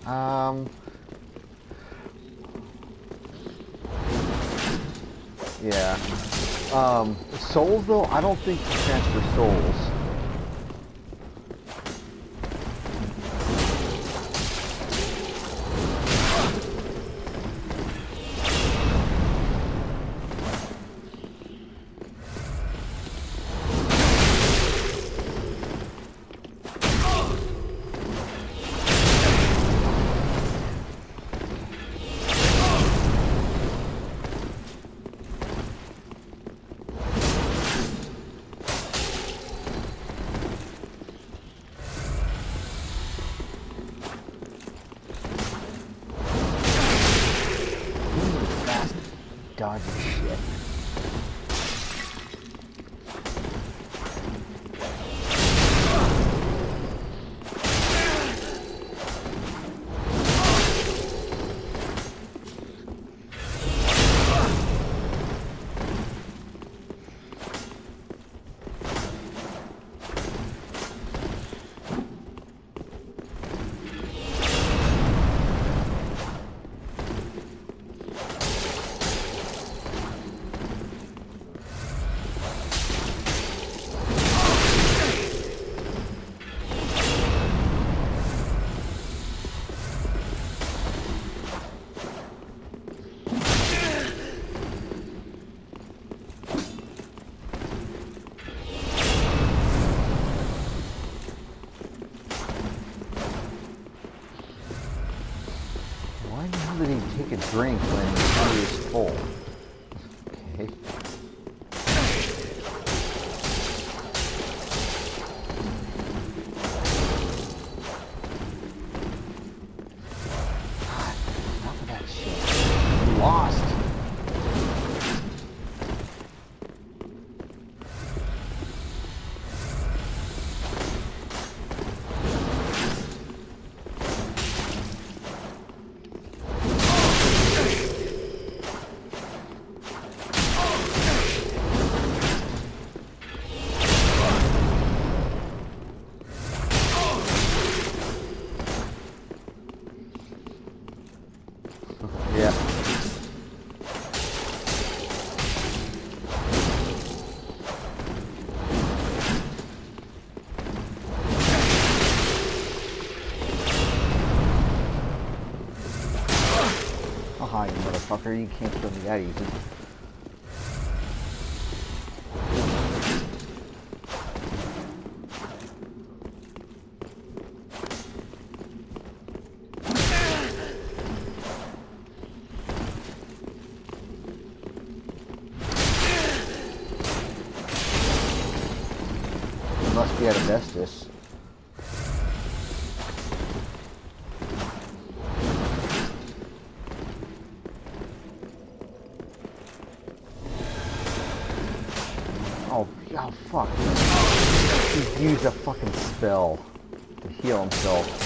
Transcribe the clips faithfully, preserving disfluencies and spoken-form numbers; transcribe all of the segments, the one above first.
Um. Yeah. Um, souls, though, I don't think you transfer souls. Dodgy shit. Why the hell did he take a drink when he was full? Okay. God, enough of that shit. I'm lost. Yeah. Haha, you motherfucker, you can't kill me that easy. Must be out of Estus. Oh, oh fuck. He used a fucking spell to heal himself.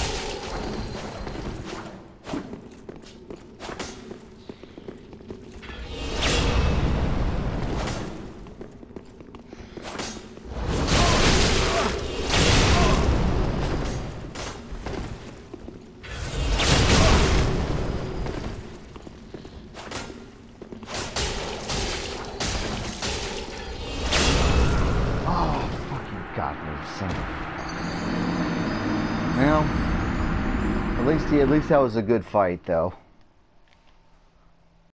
God, son. Well, at least he, at least that was a good fight, though.